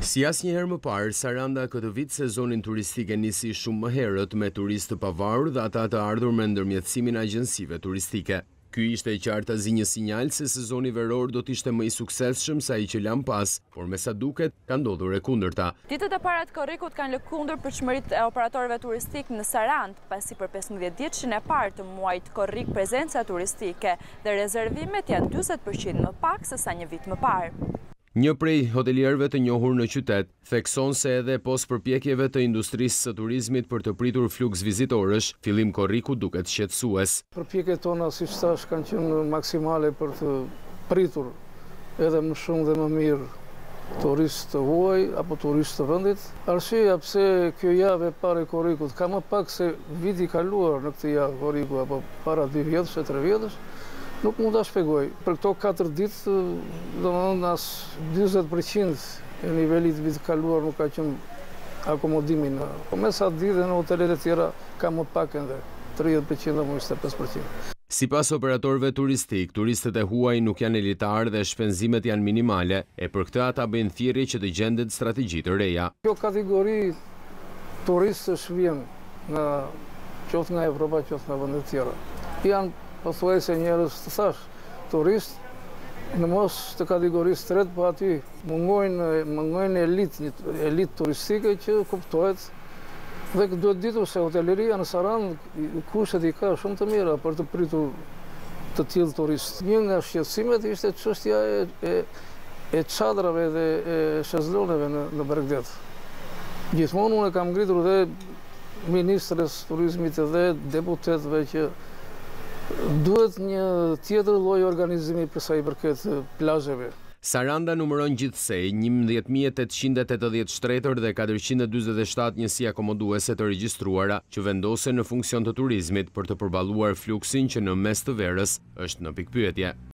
Si asnjëherë më parë, Saranda këtë vit sezonin turistik e nisi shumë më herët me turistë të pavarur dhe ata të ardhur me ndërmjetësimin e agjensive turistike. Ky ishte qartazi një sinjal se sezoni veror do të ishte më i suksesshëm se ai që lan pas, por me sa duket ka ndodhur e kundërta. Ditët e para të korrikut kanë lëkundur përçmëritë e operatorëve turistik në Sarandë, pasi për 15 ditëshin e parë të muajit korrik prezenca turistike dhe rezervimet janë 40% më pak se sa një vit më parë. Një prej hotelierëve të njohur në qytet thekson se edhe pos përpjekjeve të industrisë së turizmit për të pritur fluks vizitorësh, fillim korriku duket shqetësues. Përpjekjet tona, siç thash, kanë qenë maksimale për të pritur edhe më shumë dhe më mirë turistë të huaj apo turistë të vendit. Arsyeja pse kjo javë e parë e korrikut ka më pak se viti i kaluar në këtë javë korriku apo para 2 vjetësh e 3 vjetësh, nuk mund ta shpjegoj. Për këto 4 ditë, domethënë as 40% e nivelit të vitit kaluar nuk ka qenë akomodimi në. Po me sa di dhe në hotelet e tjera ka më pak ende, 30% apo 25%. Sipas operatorëve turistik, turistët e huaj nuk janë elitarë dhe shpenzimet janë minimale, e për këtë ata bëjnë thirrje që të gjendet strategji të reja. Kjo kategori turistësh vjen qoftë nga Evropa, qoftë nga vende të tjera. Janë pothuajse njerëz të thash, turist në mos të kategorisë tretë, po aty mungojnë elit turistike që kuptohet. Dhe duhet ditur se hoteleria në Sarandë kushtet i ka shumë të mira për të pritur të tillë turistë. Një nga shqetësimet ishte çështja e çadrave dhe e shezloneve në Bregdet. Gjithmonë unë kam ngritur dhe ministres turizmit dhe deputetëve që duhet një tjetër lloj organizimi për sa i përket plazheve. Saranda numëron gjithsej 11.880 shtretër dhe 447 njësi akomoduese të regjistruara që vendosen në funksion të turizmit për të përballuar fluksin që në mes të verës është në pikpyetje.